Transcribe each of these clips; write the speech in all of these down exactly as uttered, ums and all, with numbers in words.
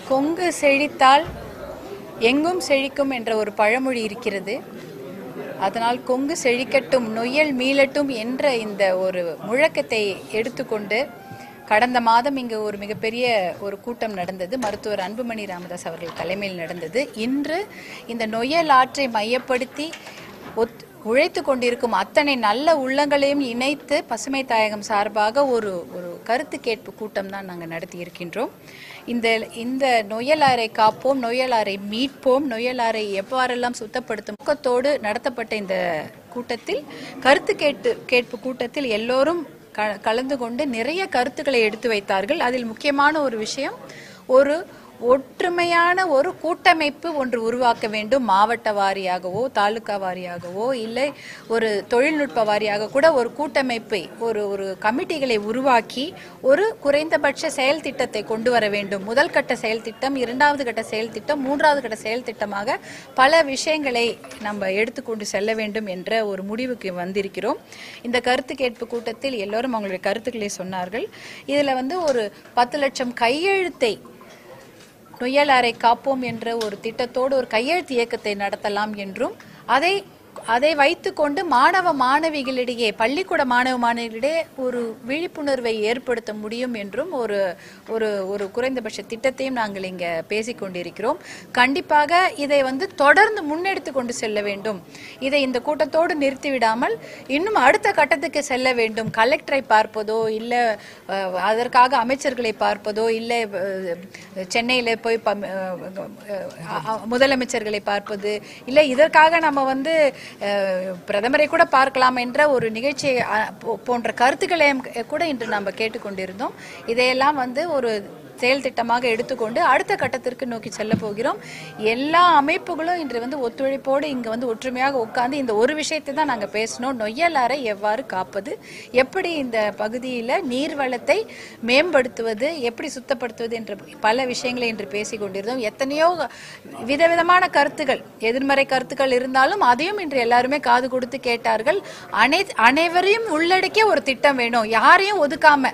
கொங்கு செழித்தால் எங்கும் செழிக்கும் என்ற ஒரு பழமொழி இருக்கிறது. அதனால் கொங்கு செழிக்கட்டும் நொய்யல் மீளட்டும் என்ற இந்த ஒரு முழக்கத்தை எடுத்துக்கொண்டு கடந்த மாதம் இங்கு ஒரு மிகப்பெரிய ஒரு கூட்டம் நடந்தது. மருத்துவர் அன்புமணி ராமதாஸ் அவர்கள் தலைமையில் நடந்தது. இன்று இந்த நொய்யல் ஆற்றை மையப்படுத்தி ஒத் உழைத்து கொண்டிருக்கும் அத்தனை நல்ல உள்ளங்களையும் இணைத்து பசுமை தாயகம் சார்பாக ஒரு ஒரு கருத்து கேட்பு கூட்டம் தான் நாங்கள் நடத்தி இருக்கின்றோம். இந்த இந்த நொய்யலாரை காப்போம், நொய்யலாரை மீட்போம், நொய்யலாரை எவ்வாறெல்லாம் சுத்தப்படுத்தும் நோக்கத்தோடு நடத்தப்பட்ட இந்த கூட்டத்தில் கருத்து கேட்டு கேட்பு கூட்டத்தில் எல்லோரும் க கலந்து கொண்டு நிறைய கருத்துக்களை எடுத்து வைத்தார்கள். அதில் முக்கியமான ஒரு விஷயம், ஒரு ஒற்றுமையான ஒரு கூட்டமைப்பு ஒன்று உருவாக்க வேண்டும். மாவட்ட வாரியாகவோ தாலுகா வாரியாகவோ இல்லை ஒரு தொழில்நுட்ப வாரியாக கூட ஒரு கூட்டமைப்பை ஒரு ஒரு கமிட்டிகளை உருவாக்கி ஒரு குறைந்தபட்ச செயல் திட்டத்தை கொண்டு வர வேண்டும். முதல் கட்ட செயல் திட்டம், இரண்டாவது கட்ட செயல் திட்டம், மூன்றாவது கட்ட செயல் திட்டமாக பல விஷயங்களை நம்ம எடுத்துக்கொண்டு செல்ல வேண்டும் என்ற ஒரு முடிவுக்கு வந்திருக்கிறோம். இந்த கருத்து கேட்பு கூட்டத்தில் எல்லோரும் அவங்களுடைய கருத்துக்களை சொன்னார்கள். இதில் வந்து ஒரு பத்து லட்சம் கையெழுத்தை நொய்யலாரை காப்போம் என்ற ஒரு திட்டத்தோடு ஒரு கையெழுத்து இயக்கத்தை நடத்தலாம் என்றும் அதை அதை வைத்துக்கொண்டு மாணவ மாணவிகளிடையே பள்ளிக்கூட மாணவ மாணவிகளிடையே ஒரு விழிப்புணர்வை ஏற்படுத்த முடியும் என்றும் ஒரு ஒரு ஒரு குறைந்தபட்ச திட்டத்தையும் நாங்கள் இங்கே பேசிக்கொண்டிருக்கிறோம். கண்டிப்பாக இதை வந்து தொடர்ந்து முன்னெடுத்து கொண்டு செல்ல வேண்டும். இதை இந்த கூட்டத்தோடு நிறுத்திவிடாமல் இன்னும் அடுத்த கட்டத்துக்கு செல்ல வேண்டும். கலெக்டரை பார்ப்பதோ இல்லை அதற்காக அமைச்சர்களை பார்ப்பதோ இல்லை சென்னையில் போய் முதலமைச்சர்களை பார்ப்பது இல்லை இதற்காக நம்ம வந்து பிரதமரை கூட பார்க்கலாம் என்ற ஒரு நிகழ்ச்சி போன்ற கருத்துக்களையும் கூட இன்று நம்ம கேட்டுக்கொண்டிருந்தோம். இதையெல்லாம் வந்து ஒரு செயல் திட்டமாக எடுத்துக்கொண்டு அடுத்த கட்டத்திற்கு நோக்கி செல்ல போகிறோம். எல்லா அமைப்புகளும் இன்று வந்து ஒத்துழைப்போடு இங்கே வந்து ஒற்றுமையாக உட்கார்ந்து இந்த ஒரு விஷயத்தை தான் நாங்கள் பேசணும். நொய்யலாரை எவ்வாறு காப்பது, எப்படி இந்த பகுதியில் நீர்வளத்தை மேம்படுத்துவது, எப்படி சுத்தப்படுத்துவது என்ற பல விஷயங்களை இன்று பேசி கொண்டிருந்தோம். எத்தனையோ விதவிதமான கருத்துக்கள், எதிர்மறை கருத்துக்கள் இருந்தாலும் அதையும் இன்று எல்லாருமே காது கொடுத்து கேட்டார்கள். அனை அனைவரையும் உள்ளடக்கிய ஒரு திட்டம் வேணும், யாரையும் ஒதுக்காம.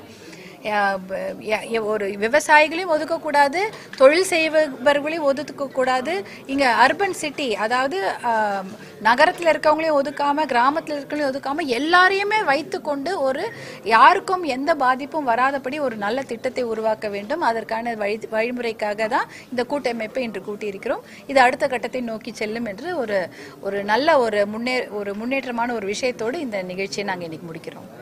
ஒரு விவசாயிகளையும் ஒதுக்கக்கூடாது, தொழில் செய்பவர்களையும் ஒதுக்கக்கூடாது. இங்கே அர்பன் சிட்டி, அதாவது நகரத்தில் இருக்கவங்களையும் ஒதுக்காம கிராமத்தில் இருக்கவங்களையும் ஒதுக்காம எல்லாரையுமே வைத்து கொண்டு ஒரு யாருக்கும் எந்த பாதிப்பும் வராதபடி ஒரு நல்ல திட்டத்தை உருவாக்க வேண்டும். அதற்கான வழி வழிமுறைக்காக தான் இந்த கூட்டமைப்பை இன்று கூட்டியிருக்கிறோம். இது அடுத்த கட்டத்தை நோக்கி செல்லும் என்று ஒரு ஒரு நல்ல ஒரு முன்னே ஒரு முன்னேற்றமான ஒரு விஷயத்தோடு இந்த நிகழ்ச்சியை நாங்கள் இன்னைக்கு முடிக்கிறோம்.